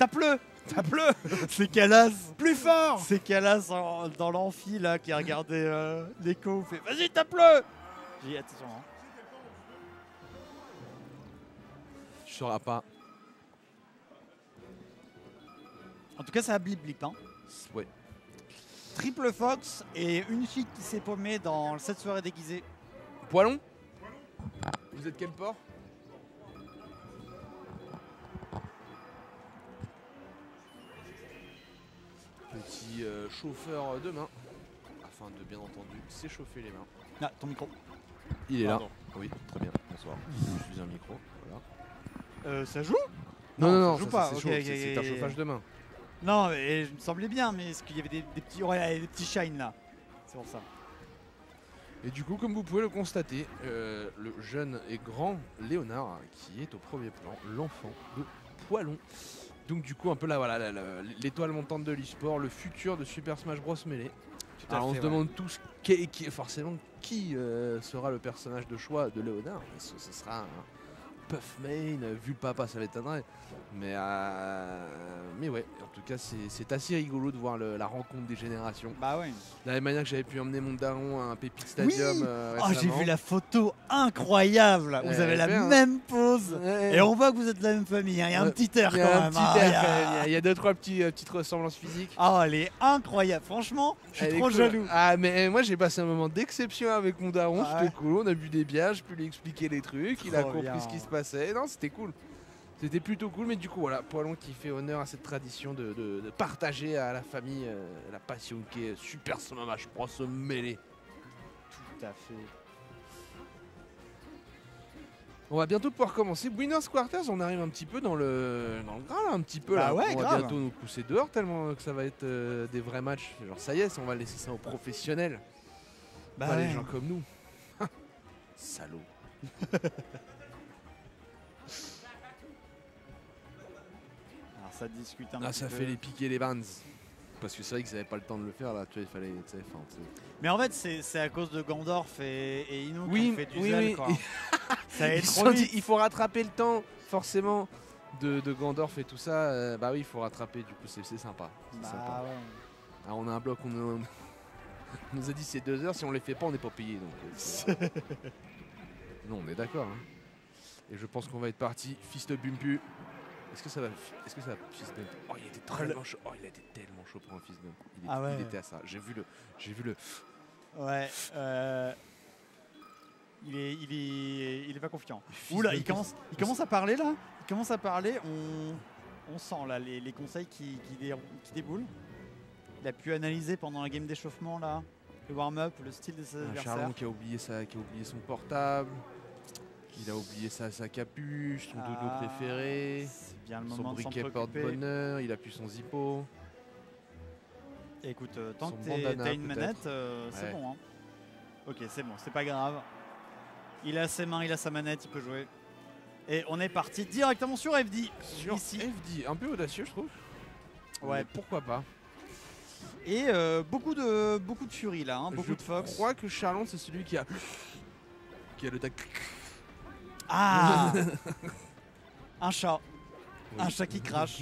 tape-le. Tape-le. C'est Calas. Plus fort. C'est Calas dans l'amphi là qui a regardé l'écho. Fait vas-y, tape-le. J'ai dit attention. Hein. Je sauras pas. En tout cas, ça a blip. Hein. Ouais. Triple Fox et une fille qui s'est paumée dans cette soirée déguisée. Poilon. Vous êtes quel port? Petit chauffeur de main, afin de bien entendu s'échauffer les mains. Ah, ton micro. Il est Pardon. là. Oui, très bien. Bonsoir. Je suis un micro. Voilà. Ça joue? Non, ça joue ça, pas. c'est Ok, chaud, ok, c'est un ok. chauffage de main. Non, mais je me semblais bien, mais est-ce qu'il y avait des petits, ouais, des petits shines là? C'est pour ça. Et du coup, comme vous pouvez le constater, le jeune et grand Léonard, qui est au premier plan, l'enfant de Poilon. Donc du coup, un peu là, voilà, l'étoile montante de l'e-sport, le futur de Super Smash Bros Melee. Alors on se demande tous forcément qui sera le personnage de choix de Léonard. Ce sera un Puff Main, vu le papa, ça m'étonnerait. Mais ouais, en tout cas, c'est assez rigolo de voir la rencontre des générations. Bah ouais. De la même manière que j'avais pu emmener mon daron à un Pépite Stadium. Oui. Oh, j'ai récemment. vu la photo incroyable. Vous avez la bien. même pose. Ouais. Et on voit que vous êtes de la même famille. Hein. Il y a un petit air Il y quand a un même. petit hein. air quand même. Il y a deux, trois petites ressemblances physiques. Oh, elle est incroyable. Franchement, je suis Elle est trop cool. jaloux. Ah, mais moi j'ai passé un moment d'exception avec mon daron. Ah C'était ouais. cool. On a bu des bières. Je peux lui expliquer les trucs. Il a Trop compris bien. ce qui se passait. Non, c'était cool. C'était plutôt cool. Mais du coup, voilà, Poilon qui fait honneur à cette tradition de partager à la famille la passion qui est Super Smash Bros Melee. Tout à fait. On va bientôt pouvoir commencer. Winners Quarters, on arrive un petit peu dans le gras, là, un petit peu. Bah là. ouais, on va grave. bientôt nous pousser dehors tellement que ça va être des vrais matchs. Genre ça y est, on va laisser ça aux professionnels. Bah Pas ouais. les gens comme nous. Salaud. Alors ça discute un Ah, petit ça peu. fait les piquer les bands. Parce que c'est vrai qu'ils n'avaient pas le temps de le faire là, tu vois, il fallait. Tu sais, Mais en fait, c'est à cause de Gandorf et Ino Oui, qui fait du oui, zèle, oui. quoi. Ça va Ils être se trop sont dit, vite. il faut rattraper le temps, forcément, de Gandorf et tout ça. Bah oui, il faut rattraper, du coup, c'est sympa. C'est sympa. Bah ouais. Alors, on a un bloc, on nous a dit c'est 2 heures, si on les fait pas, on n'est pas payé. Donc, non, on est d'accord. Hein. Et je pense qu'on va être parti. Fist Bumpu. Est-ce que ça va Fist Bump? Oh, il était tellement chaud. Oh, il a été tellement chaud pour un Fist Bump. Il était à ça. J'ai vu le. Ouais. Il est pas confiant. Fist Oula, Bump. il commence à parler là. Il commence à parler. On sent là les conseils qui déboulent. Il a pu analyser pendant la game d'échauffement là, le warm-up, le style de ses adversaires. Charlon qui a oublié son portable. Il a oublié sa capuche, son dodo préféré, C'est bien le son moment de s'en briquet préoccuper. porte-bonheur, il a plus son zippo. Écoute, tant Son que bandana, t'as une peut-être. manette, c'est Ouais. bon. Hein. Ok, c'est bon, c'est pas grave. Il a ses mains, il a sa manette, il peut jouer. Et on est parti directement sur FD. Sur Ici. FD, un peu audacieux je trouve. Ouais. Mais pourquoi pas. Et beaucoup de furie là, hein, beaucoup de Fox. Je crois que Charlon c'est celui qui a le tac. Ah Un chat. Oui. Un chat qui crache.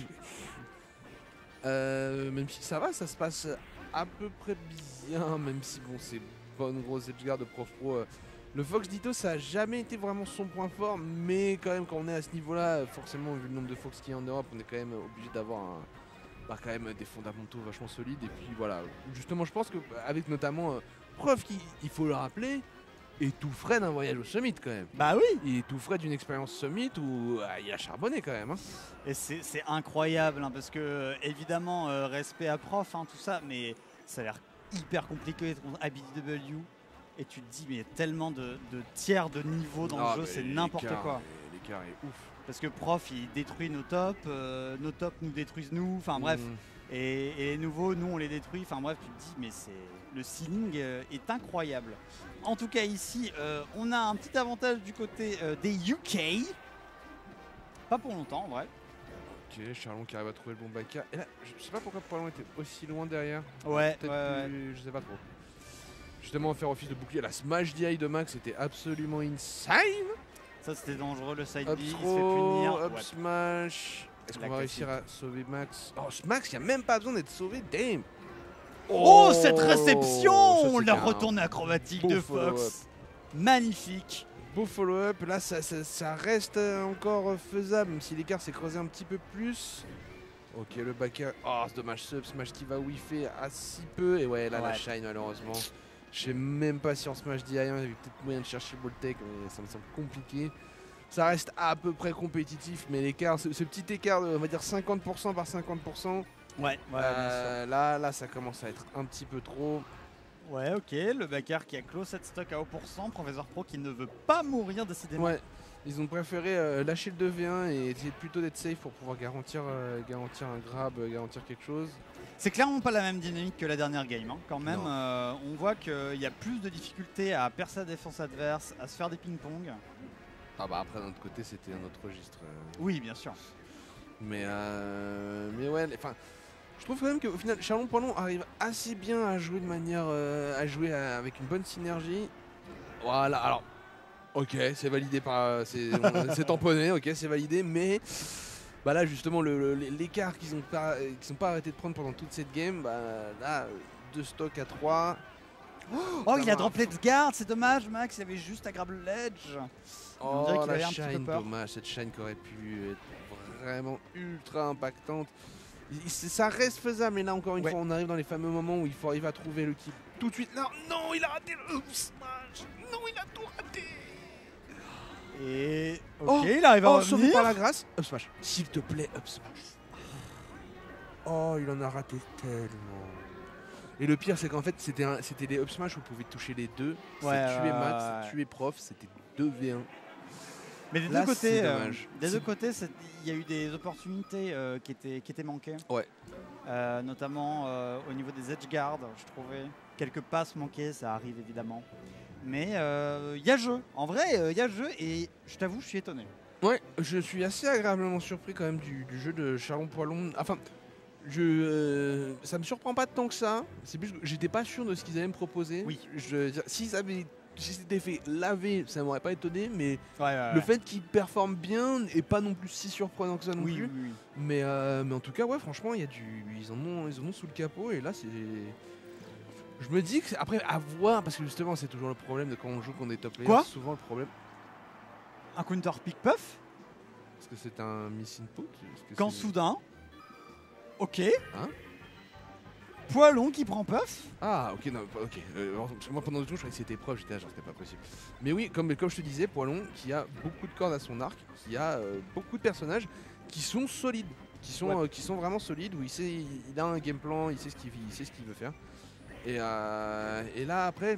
Même si ça va, ça se passe à peu près bien, même si bon c'est bonne grosse edgeguard de prof pro. Le Fox Ditto ça a jamais été vraiment son point fort, mais quand même quand on est à ce niveau-là, forcément vu le nombre de Fox qu'il y a en Europe, on est quand même obligé d'avoir quand même des fondamentaux vachement solides. Et puis voilà, justement je pense qu'avec notamment Prof qui, il faut le rappeler, est tout frais d'un voyage au Summit quand même. Bah oui. Il est tout frais d'une expérience Summit où il a charbonné quand même. Hein. Et c'est incroyable hein, parce que évidemment respect à Prof, hein, tout ça, mais ça a l'air hyper compliqué contre ABW. Et tu te dis mais il y a tellement de tiers de niveau dans le jeu, c'est n'importe quoi. L'écart est ouf. Parce que Prof il détruit nos tops nous détruisent nous, enfin bref. Et les nouveaux, nous on les détruit, enfin bref, tu te dis mais le ceiling est incroyable. En tout cas ici, on a un petit avantage du côté des UK. Pas pour longtemps en vrai. Ok, Charlon qui arrive à trouver le bon baka. Et là, je sais pas pourquoi Poilon était aussi loin derrière. Ouais, Peut-être plus, je sais pas trop. Justement, faire office de bouclier. La smash DI de Max était absolument insane. Ça c'était dangereux, le side Up B, il se fait throw, punir. up Ouais. smash. Est-ce La qu'on va réussir classique. à sauver Max? Oh, ce Max, il n'y a même pas besoin d'être sauvé. Damn! Oh, cette réception! ça, On c'était l'a un retourné acrobatique beau de follow-up. Fox. Magnifique. Beau follow-up. Là, ça reste encore faisable, même si l'écart s'est creusé un petit peu plus. Ok, le back air. Oh, c'est dommage. Sub smash qui va whiffer à si peu. Et ouais, là, la Ouais. shine, malheureusement. Je sais même pas si en smash DI1, il y avait peut-être moyen de chercher ball tech, mais ça me semble compliqué. Ça reste à peu près compétitif, mais l'écart, ce petit écart de, on va dire 50% par 50%, Ouais, bien sûr. là, ça commence à être un petit peu trop. Ouais, ok. Le backer qui a close cette stock à haut %. Professeur Pro qui ne veut pas mourir décidément. Ouais, ils ont préféré lâcher le 2v1 et essayer plutôt d'être safe pour pouvoir garantir un grab, garantir quelque chose. C'est clairement pas la même dynamique que la dernière game. Hein. Quand même, Non. on voit qu'il y a plus de difficultés à percer la défense adverse, à se faire des ping-pong. Ah bah après d'un autre côté c'était un autre registre. Oui, bien sûr. Mais ouais, enfin, je trouve quand même qu'au final Charlon Poilon arrive assez bien à jouer de manière, à jouer avec une bonne synergie. Voilà, alors, ok, c'est validé par, c'est tamponné, ok, c'est validé, mais bah là justement l'écart qu'ils sont pas arrêtés de prendre pendant toute cette game, bah là 2 stocks à 3. Oh, il a drop let's guard, c'est dommage, Max. Il avait juste à grab le ledge. On dirait Oh qu'il la avait un petit peu shine, peur. dommage, cette shine qui aurait pu être vraiment ultra impactante. Ça reste faisable, mais là encore une Ouais. fois on arrive dans les fameux moments où il faut arriver à trouver le kill tout de suite. Là, non, il a raté le up smash. Non, il a tout raté. Et ok, Oh, il arrive à sauvé revenir. par la grâce. Up smash, s'il te plaît, up smash. Oh, il en a raté tellement. Et le pire, c'est qu'en fait, c'était des up smash où vous pouvez toucher les deux. Ouais, c'est tuer Max, ouais. c'est tuer Prof, c'était 2v1. Mais des Là, deux côtés, c'est dommage. il y a eu des opportunités qui étaient manquées. Ouais. Notamment au niveau des edge guards, je trouvais. Quelques passes manquées, ça arrive évidemment. Mais il y a jeu. En vrai, il y a jeu et je t'avoue, je suis étonné. Ouais, je suis assez agréablement surpris quand même du jeu de Charlon Poilon. Enfin, ça me surprend pas tant que ça. C'est plus que j'étais pas sûr de ce qu'ils allaient me proposer. Oui. Si c'était fait laver, ça m'aurait pas étonné, mais Ouais, le fait qu'ils performent bien n'est pas non plus si surprenant que ça non oui, plus. oui, oui. Mais en tout cas, ouais, franchement, ils en ont sous le capot et là, c'est. Je me dis que après à voir, parce que justement, c'est toujours le problème de quand on joue contre des top players. Quoi Souvent le problème. Un counter pick puff Est-ce que c'est un miss input? Est-ce que quand c'est- soudain. Ok. Hein Poilon qui prend puff. Ah, ok, non, ok. Parce que moi, pendant le tour, je croyais que c'était prof, j'étais là, genre, c'était pas possible. Mais oui, comme je te disais, Poilon, qui a beaucoup de cordes à son arc, qui a beaucoup de personnages qui sont solides, qui sont vraiment solides, où il a un game plan, il sait ce qu'il veut faire. Et là, après,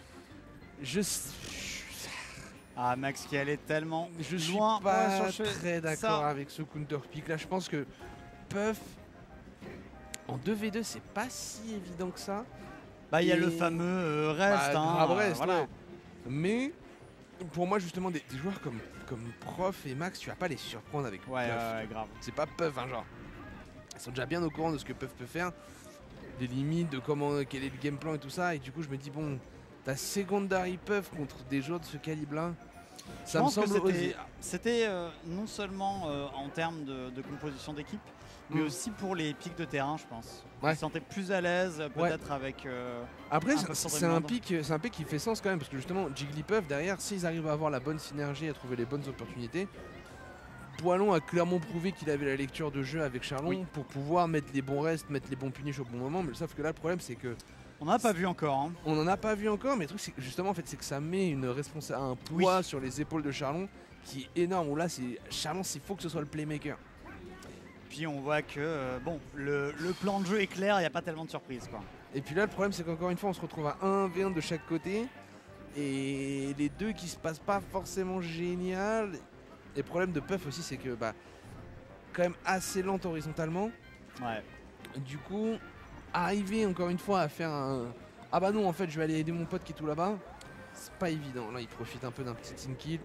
Ah, Max qui allait tellement je suis loin. pas Ouais, sur le- très d'accord avec ce counter pick là. Je pense que Puff en 2v2 c'est pas si évident que ça. Bah, il y a Et- le fameux reste. Bah, hein, grave reste, voilà. ouais. Mais pour moi justement des joueurs comme Prof et Max, tu vas pas les surprendre avec Ouais, Puff. ouais, grave. C'est pas Puff, hein, genre. Ils sont déjà bien au courant de ce que Puff peut faire, des limites, de quel est le game plan et tout ça. Et du coup, je me dis, bon, ta secondary Puff contre des joueurs de ce calibre-là, ça Je me pense que semble osé. c'était non seulement en termes de composition d'équipe, mais Mm. aussi pour les pics de terrain, je pense. Ouais. Ils se sentaient plus à l'aise, Ouais. peut-être avec. Après, un peu sur c'est un demande. pic qui fait sens quand même, parce que justement, Jigglypuff, derrière, s'ils arrivent à avoir la bonne synergie, à trouver les bonnes opportunités, Poilon a clairement prouvé qu'il avait la lecture de jeu avec Charlon Oui. pour pouvoir mettre les bons restes, mettre les bons punish au bon moment. Mais sauf que là, le problème, c'est que On n'en a pas vu encore. Hein. on n'en a pas vu encore, mais le truc, c'est que justement, en fait, c'est que ça met un poids sur les épaules de Charlon qui est énorme. Où là, Charlon, il faut que ce soit le playmaker. Puis on voit que bon, le plan de jeu est clair, il n'y a pas tellement de surprises. Quoi. Et puis là, le problème, c'est qu'encore une fois, on se retrouve à 1v1 de chaque côté. Et les deux qui se passent pas forcément génial. Et le problème de Puff aussi, c'est que, bah, quand même assez lente horizontalement. Ouais. Du coup, arriver encore une fois à faire un. Ah bah non, en fait, je vais aller aider mon pote qui est tout là-bas. C'est pas évident. Là, il profite un peu d'un petit team kill.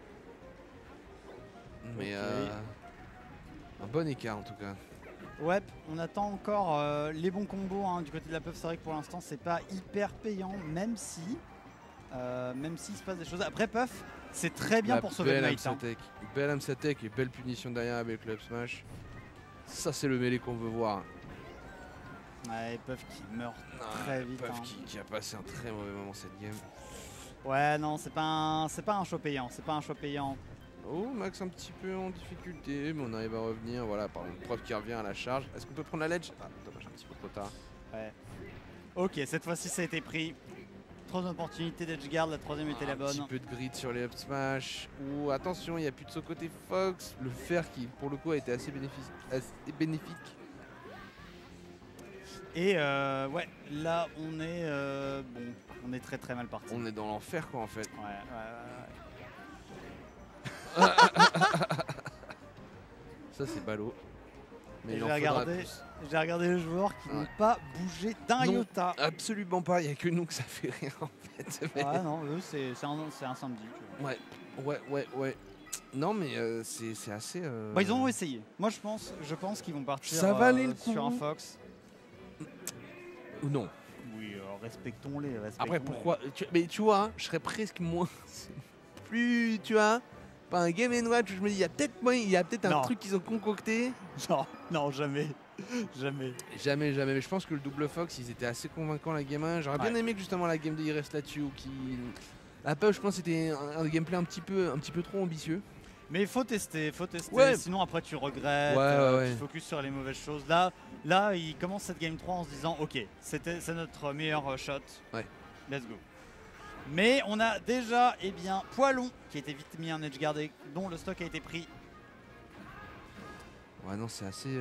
Mais Ok. un bon écart en tout cas. Ouais, on attend encore les bons combos hein. Du côté de la puff. C'est vrai que pour l'instant, c'est pas hyper payant, même s'il se passe des choses. Après, puff, c'est très bien La pour sauver le belle night. Hein. Amsatek. Belle Amsatek et belle punition derrière avec le up smash. Ça, c'est le mêlé qu'on veut voir. Ouais, Puff qui meurt très vite. Puff hein. qui a passé un très mauvais moment cette game. Ouais, non, c'est pas un show payant. C'est pas un show payant. Oh, Max un petit peu en difficulté, mais on arrive à revenir. Voilà, par contre, Prof qui revient à la charge. Est-ce qu'on peut prendre la ledge? Ah, dommage, un petit peu trop tard. Ouais. Ok, cette fois-ci, ça a été pris. Trop d'opportunités d'edgeguard. La troisième était la bonne. Un petit peu de grid sur les up smash. Ouh, attention, il n'y a plus de ce côté Fox. Le fer qui, pour le coup, a été assez bénéfique. Et ouais, là, on est bon, on est très très mal parti. On est dans l'enfer, quoi, en fait. Ouais. Ça, c'est ballot. Mais J'ai regardé les joueurs qui n'ont pas bougé d'un iota. Absolument pas, il n'y a que nous que ça fait rire en fait. Mais... Ouais, non, eux, c'est un samedi. Ouais. Non, mais c'est assez. Bah, ils ont essayé. Moi, je pense qu'ils vont partir ça valait le coup. sur un Fox. Ou non. Oui, respectons-les. Après, pourquoi mais tu vois, je serais presque moins. Plus, tu vois. Pas un game and watch où je me dis, il y a peut-être un truc qu'ils ont concocté. Non, jamais. Jamais. Mais je pense que le double Fox, ils étaient assez convaincants la game 1. J'aurais bien aimé que justement la game 2 il reste là-dessus. La Puff, je pense que c'était un gameplay un petit peu trop ambitieux. Mais il faut tester, Ouais. Sinon après tu regrettes, tu focuses sur les mauvaises choses. Là, il commence cette game 3 en se disant ok, c'est notre meilleur shot. Ouais. Let's go. Mais on a déjà Poilon qui a été vite mis en edgeguard dont le stock a été pris. Ouais, non, c'est assez.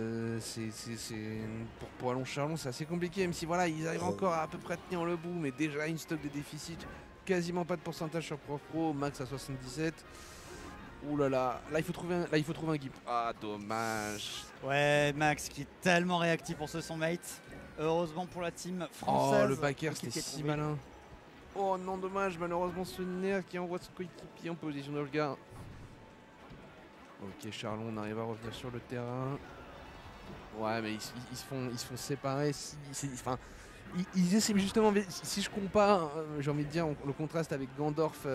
Pour Poilon Charlon, c'est assez compliqué, même si voilà, ils arrivent encore à peu près à tenir le bout, mais déjà une stock de déficit. Quasiment pas de pourcentage sur Prof Pro, max à 77. Ouh là là, il faut trouver un gimp. Ah, dommage. Ouais, Max qui est tellement réactif pour ce son mate. Heureusement pour la team française. Oh, le backer, c'était si malin. Oh non, dommage, malheureusement ce nerf qui envoie son coéquipier en position de regard. Ok, Charlon, on arrive à revenir sur le terrain. Ouais, mais ils se font séparer. Ils essaient justement, si je compare, j'ai envie de dire, le contraste avec Gandorf.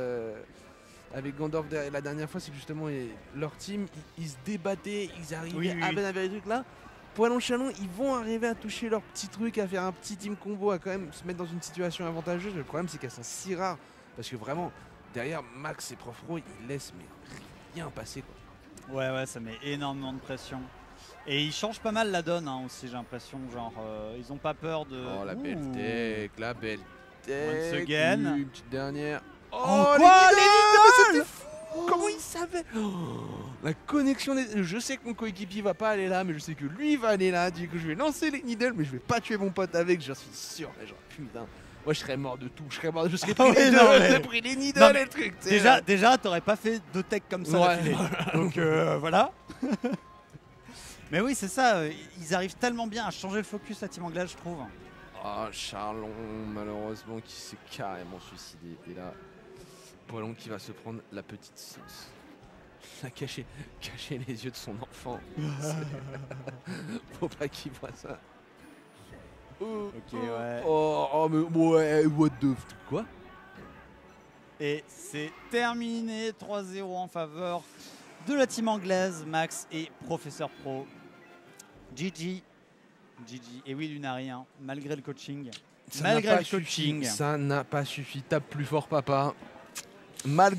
La dernière fois, c'est que justement leur team, ils se débattaient, ils arrivaient à peine à faire des trucs là. Poilon Chalon, ils vont arriver à toucher leur petit truc, à faire un petit team combo, à quand même se mettre dans une situation avantageuse. Le problème, c'est qu'elles sont si rares. Parce que vraiment, derrière Max et Prof Pro, ils laissent mais rien passer, quoi. Ouais, ça met énormément de pression. Et ils changent pas mal la donne aussi, j'ai l'impression. Genre, ils ont pas peur de. Oh, la belle tech, Once again. Une petite dernière. Oh, quoi, les Needles! Comment il savait? La connexion des... Je sais que mon coéquipier va pas aller là, mais je sais que lui va aller là. Du coup, je vais lancer les needles, mais je vais pas tuer mon pote avec, je suis sûr. Mais genre, putain, moi je serais mort de tout. Je serais pris les deux, j'ai pris les needles et le truc. Déjà, t'aurais pas fait de tech comme ça d'affilée. Donc voilà. Mais oui, c'est ça. Ils arrivent tellement bien à changer le focus, la team anglaise, je trouve. Oh, Charlon, malheureusement, qui s'est carrément suicidé. Et là, Poilon qui va se prendre la petite sauce. A caché les yeux de son enfant. Faut pas qu'il voit ça. Ok, ouais. Oh, mais ouais, what the quoi? Et c'est terminé, 3-0 en faveur de la team anglaise, Max et Professeur Pro. GG. Et oui, Lunari, hein, malgré le coaching. Ça n'a pas suffi. Tape plus fort, papa. Malgré